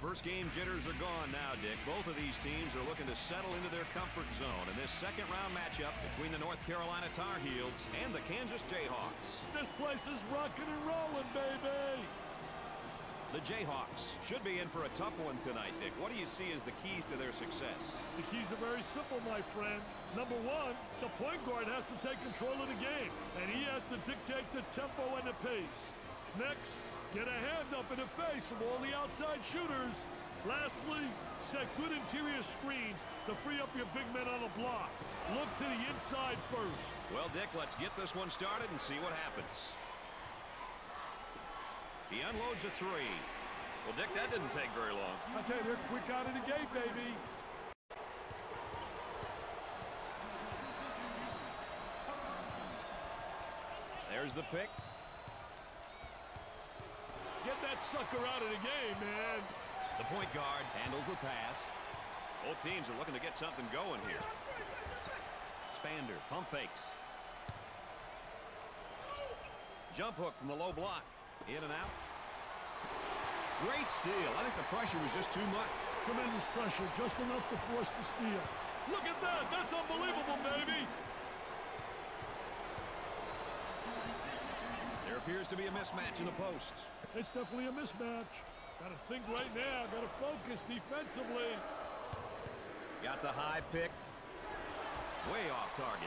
First game jitters are gone now, Dick. Both of these teams are looking to settle into their comfort zone in this second-round matchup between the North Carolina Tar Heels and the Kansas Jayhawks. This place is rocking and rolling, baby! The Jayhawks should be in for a tough one tonight, Dick. What do you see as the keys to their success? The keys are very simple, my friend. Number one, the point guard has to take control of the game, and he has to dictate the tempo and the pace. Next, get a hand up in the face of all the outside shooters. Lastly, set good interior screens to free up your big men on the block. Look to the inside first. Well, Dick, let's get this one started and see what happens. He unloads a three. Well, Dick, that didn't take very long. I tell you, they're quick out of the gate, baby. There's the pick. Get that sucker out of the game, man. The point guard handles the pass. Both teams are looking to get something going here. Spander, pump fakes. Jump hook from the low block. In and out. Great steal. I think the pressure was just too much. Tremendous pressure, just enough to force the steal. Look at that. That's unbelievable, baby. There appears to be a mismatch in the post. It's definitely a mismatch. Got to think right now. Got to focus defensively. Got the high pick. Way off target.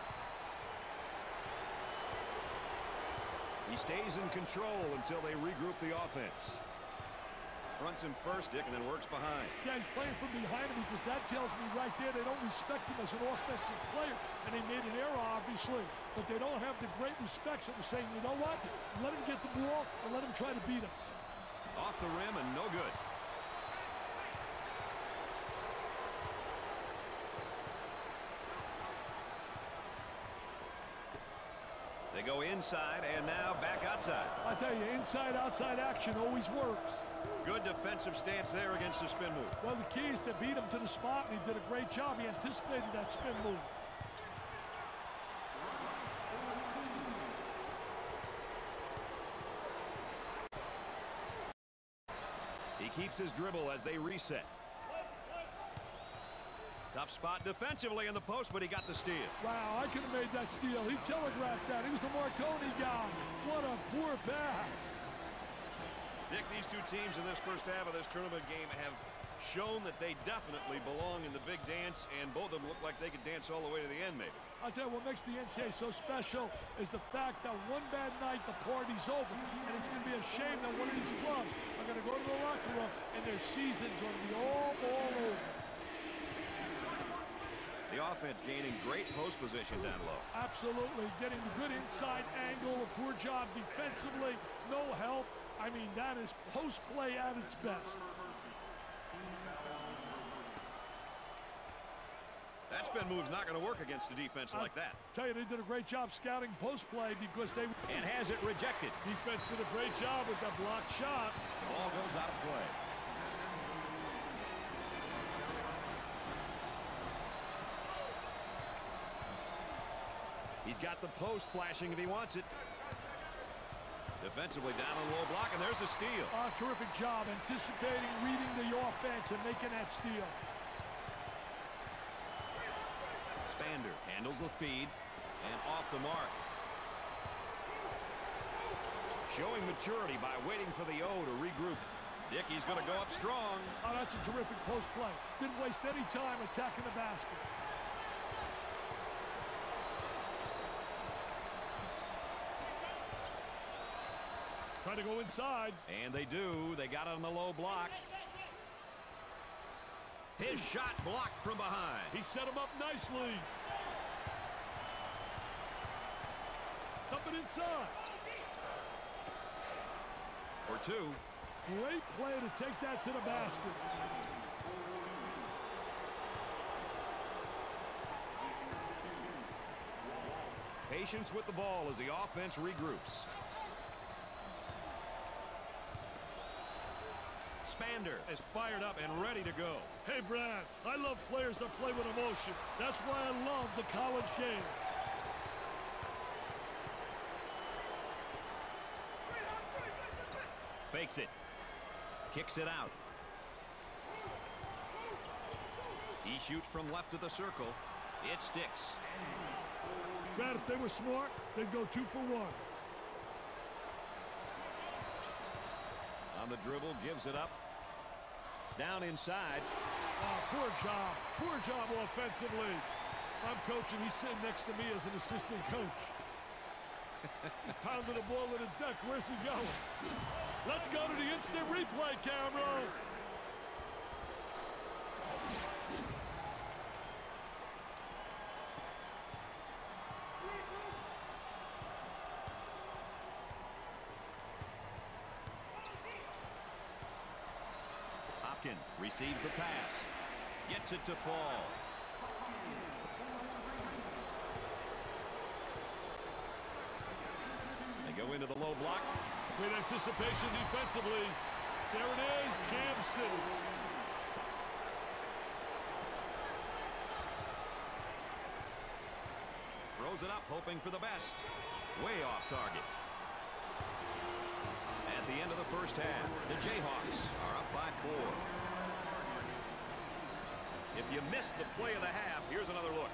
He stays in control until they regroup the offense. Fronts him first, Dick, and then works behind. Yeah, he's playing from behind him because that tells me right there they don't respect him as an offensive player. And they made an error, obviously. But they don't have the great respect, so they're saying, you know what? Let him get the ball and let him try to beat us. Off the rim and no good. They go inside and now back outside. I tell you, inside-outside action always works. Good defensive stance there against the spin move. Well, the key is to beat him to the spot, and he did a great job. He anticipated that spin move. He keeps his dribble as they reset. Tough spot defensively in the post, but he got the steal. Wow, I could have made that steal. He telegraphed that. He was the Marconi guy. What a poor pass. Dick, these two teams in this first half of this tournament game have shown that they definitely belong in the big dance, and both of them look like they could dance all the way to the end, maybe. I'll tell you what makes the NCAA so special is the fact that one bad night, the party's over. And it's going to be a shame that one of these clubs are going to go to the locker room and their season's going to be all over. The offense gaining great post position down low. Absolutely. Getting the good inside angle. A poor job defensively. No help. I mean, that is post play at its best. That spin move's not going to work against a defense like that. Tell you, they did a great job scouting post play because they... And has it rejected. Defense did a great job with that blocked shot. Ball goes out of play. He's got the post flashing if he wants it. Defensively down on the low block, and there's a steal. Terrific job anticipating, reading the offense, and making that steal. Spander handles the feed, and off the mark. Showing maturity by waiting for the O to regroup. Dickey's going to go up strong. Oh, that's a terrific post play. Didn't waste any time attacking the basket. Try to go inside. And they do. They got it on the low block. His shot blocked from behind. He set him up nicely. Dump it inside. For two. Great play to take that to the basket. Patience with the ball as the offense regroups. Spander is fired up and ready to go. Hey, Brad, I love players that play with emotion. That's why I love the college game. Fakes it. Kicks it out. He shoots from left of the circle. It sticks. Brad, if they were smart, they'd go 2 for 1. On the dribble, gives it up. Down inside. Oh, poor job. Poor job offensively. I'm coaching. He's sitting next to me as an assistant coach. He's pounding the ball to the deck. Where's he going? Let's go to the instant replay camera. Receives the pass. Gets it to fall. They go into the low block. Great anticipation defensively. There it is, Jam City. Throws it up, hoping for the best. Way off target. At the end of the first half, the Jayhawks are up by 4. If you missed the play of the half, here's another look.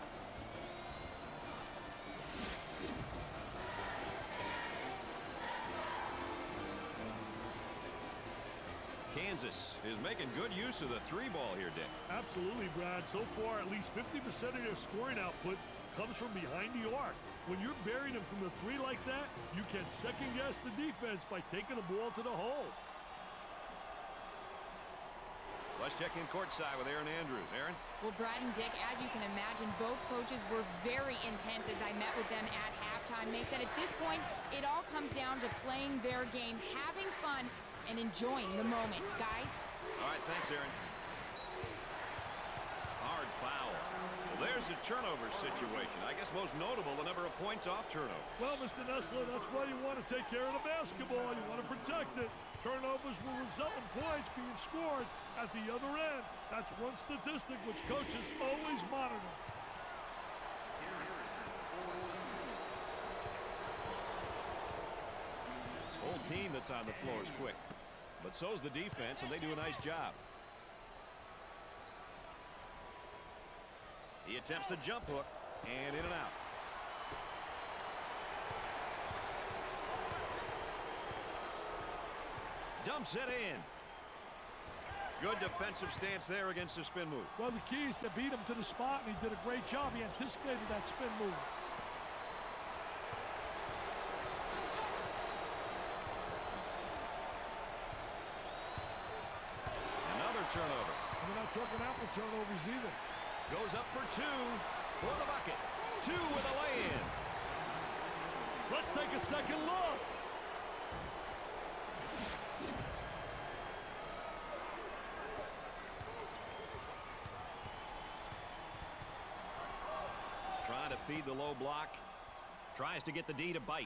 Kansas is making good use of the 3-ball here, Dick. Absolutely, Brad. So far, at least 50% of their scoring output comes from behind the arc. When you're burying them from the 3 like that, you can second-guess the defense by taking the ball to the hole. Let's check in courtside with Aaron Andrews. Aaron? Well, Brad and Dick, as you can imagine, both coaches were very intense as I met with them at halftime. They said at this point, it all comes down to playing their game, having fun, and enjoying the moment. Guys? All right, thanks, Aaron. Hard foul. Well, there's a turnover situation. I guess most notable, the number of points off turnover. Well, Mr. Nessler, that's why you want to take care of the basketball. You want to protect it. Turnovers will result in points being scored at the other end. That's one statistic which coaches always monitor. This whole team that's on the floor is quick, but so's the defense, and they do a nice job. He attempts a jump hook, and in and out. Dumps it in. Good defensive stance there against the spin move. Well, the key is to beat him to the spot, and he did a great job. He anticipated that spin move. Another turnover. And we're not talking apple turnovers either. Goes up for 2 for the bucket. 2 with a lay-in. Let's take a second look. Trying to feed the low block. Tries to get the D to bite.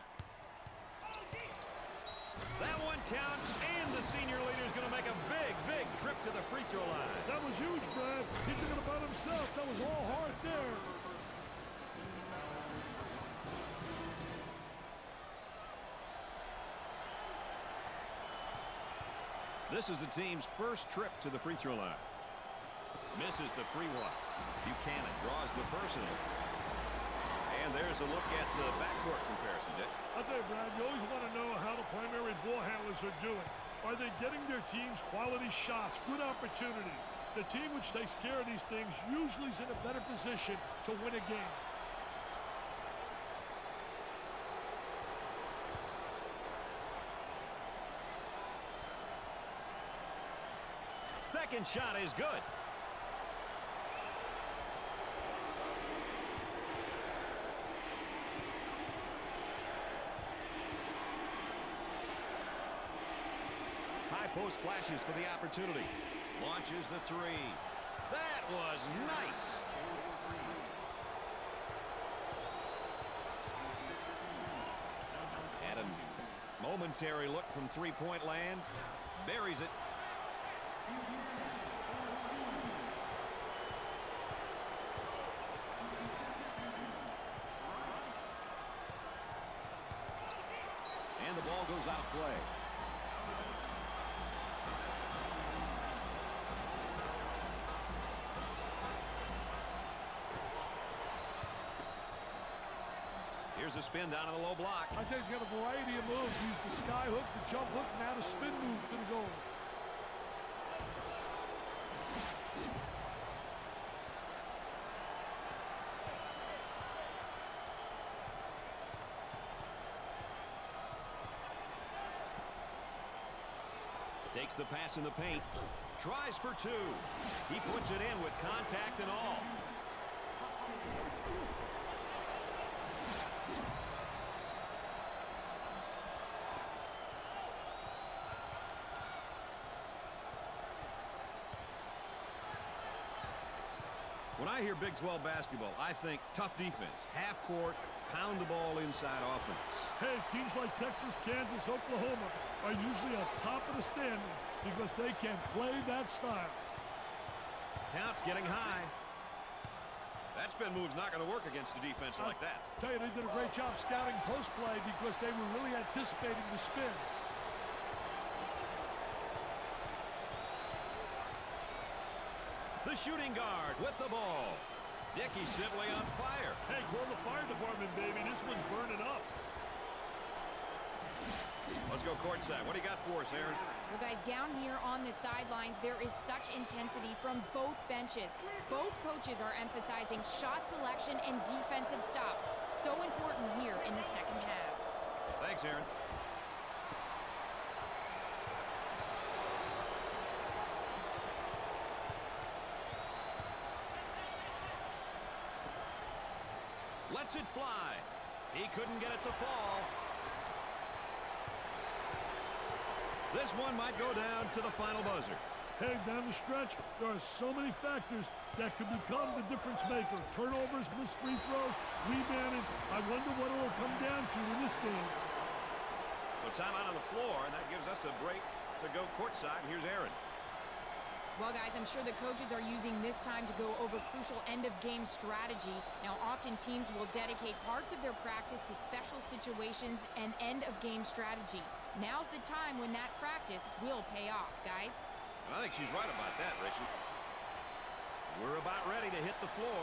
That one counts, and the senior leader is going to make a big, big trip to the free throw line. That was huge, Brad. He took it about himself. That was all hard there. This is the team's first trip to the free throw line. Misses the free one. Buchanan draws the personal. And there's a look at the backcourt comparison, Dick. I'll tell you, Brad, you always want to know how the primary ball handlers are doing. Are they getting their teams quality shots, good opportunities? The team which takes care of these things usually is in a better position to win a game. Second shot is good. High post flashes for the opportunity. Launches the 3. That was nice. Had a momentary look from three-point land. Buries it. And the ball goes out of play. a spin down on the low block. I think he's got a variety of moves. Use the sky hook, the jump hook, and now the spin move to the goal. Takes the pass in the paint. Tries for two. He puts it in with contact and all. When I hear Big 12 basketball, I think tough defense, half court, pound the ball inside offense. Hey, teams like Texas, Kansas, Oklahoma are usually on top of the standings because they can play that style. Count's getting high. That spin move's not going to work against a defense like that. I tell you, they did a great job scouting post play because they were really anticipating the spin. The shooting guard with the ball. Dickey's simply on fire. Hey, call the fire department, baby. This one's burning up. Let's go courtside. What do you got for us, Aaron? Well, guys, down here on the sidelines, there is such intensity from both benches. Both coaches are emphasizing shot selection and defensive stops. So important here in the second half. Thanks, Aaron. Lets it fly. He couldn't get it to fall. This one might go down to the final buzzer. Hey, down the stretch, there are so many factors that could become the difference maker. Turnovers, missed free throws, rebounding. I wonder what it will come down to in this game. So timeout on the floor, and that gives us a break to go courtside. Here's Aaron. Well, guys, I'm sure the coaches are using this time to go over crucial end-of-game strategy. Now, often teams will dedicate parts of their practice to special situations and end-of-game strategy. Now's the time when that practice will pay off, guys. I think she's right about that, Richie. We're about ready to hit the floor.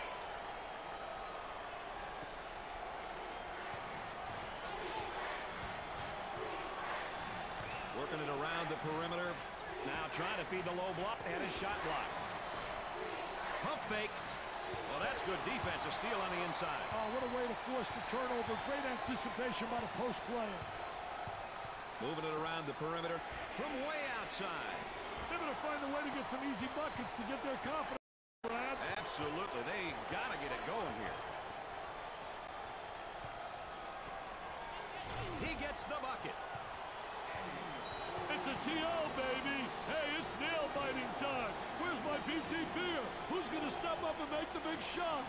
Working it around the perimeter. Now trying to feed the low block and his shot block. Pump fakes. Well, that's good defense. A steal on the inside. Oh, what a way to force the turnover. Great anticipation by the post player. Moving it around the perimeter from way outside. They're going to find a way to get some easy buckets to get their confidence, Brad. Absolutely. They got to get it going here. He gets the bucket. It's a TO, baby. Hey, it's nail-biting time. Where's my PTPer? Who's going to step up and make the big shot?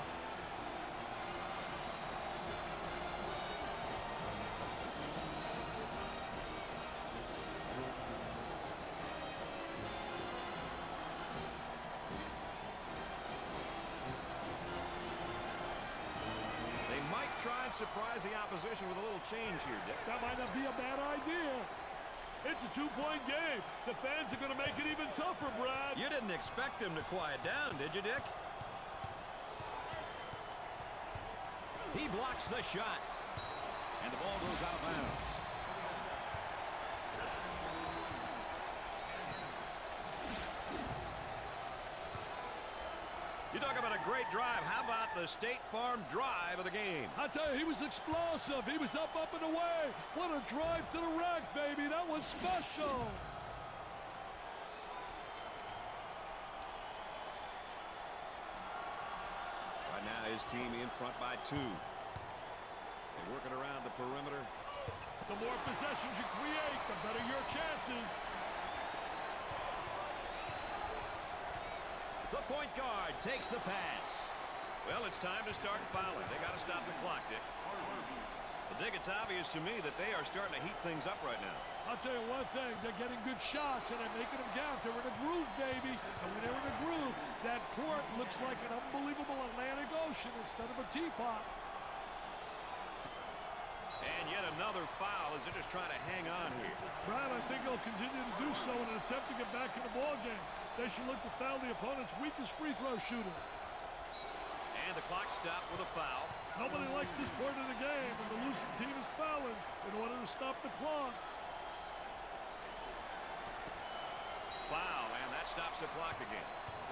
They might try and surprise the opposition with a little change here, Dick. That might not be a bad idea. It's a two-point game. The fans are going to make it even tougher, Brad. You didn't expect him to quiet down, did you, Dick? He blocks the shot. And the ball goes out of bounds. You talk about a great drive. How about the State Farm drive of the game? I tell you, he was explosive. He was up, and away. What a drive to the rack, baby. That was special. Right now, his team in front by 2. They're working around the perimeter. The more possessions you create, the better your chances. The point guard takes the pass. Well, it's time to start fouling. They got to stop the clock, Dick. Well, Dick, it's obvious to me that they are starting to heat things up right now. I'll tell you one thing. They're getting good shots, and they're making them count. They're in a groove, baby. And when they're in a groove, that court looks like an unbelievable Atlantic Ocean instead of a teapot. And yet another foul as they're just trying to hang on here. Brad, I think they'll continue to do so in an attempt to get back in the ballgame. They should look to foul the opponent's weakest free throw shooter. And And the clock stopped with a foul. Nobody likes this point of the game, and the losing team is fouling in order to stop the clock. Foul, and that stops the clock again.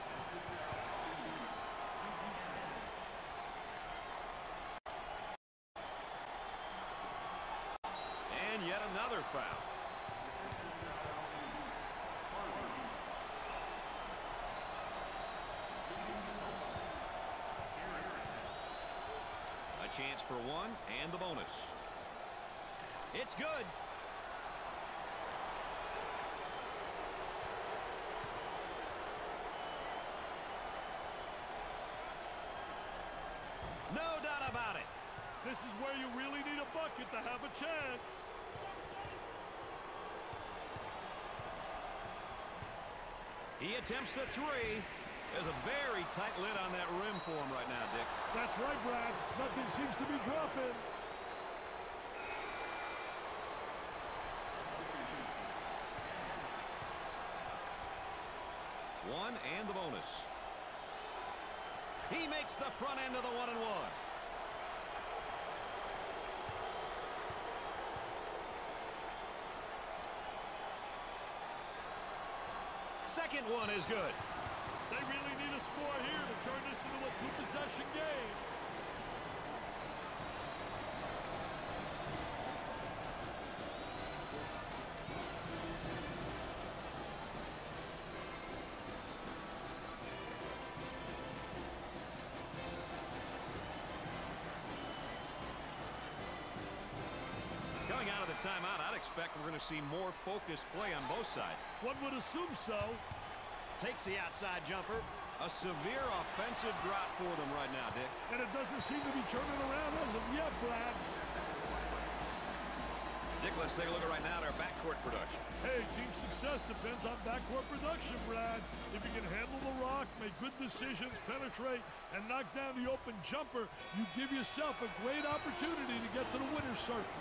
And yet another foul. A chance for one and the bonus. It's good. No doubt about it. This is where you really need a bucket to have a chance. He attempts the three. There's a very tight lid on that rim for him right now, Dick. That's right, Brad. Nothing seems to be dropping. One and the bonus. He makes the front end of the 1-and-1. Second one is good. They really need a score here to turn this into a two-possession game. Coming out of the timeout, I'd expect we're going to see more focused play on both sides. One would assume so. Takes the outside jumper. A severe offensive drought for them right now, Dick. And it doesn't seem to be turning around as of yet, Brad. Dick, let's take a look right now at our backcourt production. Hey, team success depends on backcourt production, Brad. If you can handle the rock, make good decisions, penetrate, and knock down the open jumper, you give yourself a great opportunity to get to the winner's circle.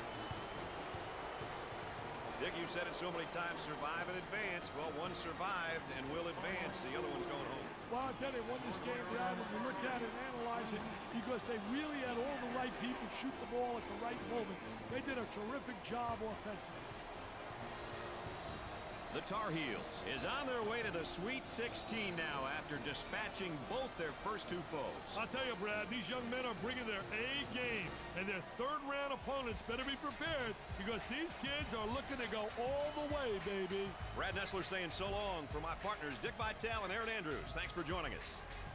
Dick, you said it so many times, survive and advance. Well, one survived and will advance. The other one's going home. Well, I'll tell you, won this game, Brad, when you look at it and analyze it, because they really had all the right people shoot the ball at the right moment. They did a terrific job offensively. The Tar Heels is on their way to the Sweet 16 now after dispatching both their first two foes. I'll tell you, Brad, these young men are bringing their A game, and their third-round opponents better be prepared because these kids are looking to go all the way, baby. Brad Nessler saying so long for my partners Dick Vitale and Aaron Andrews. Thanks for joining us.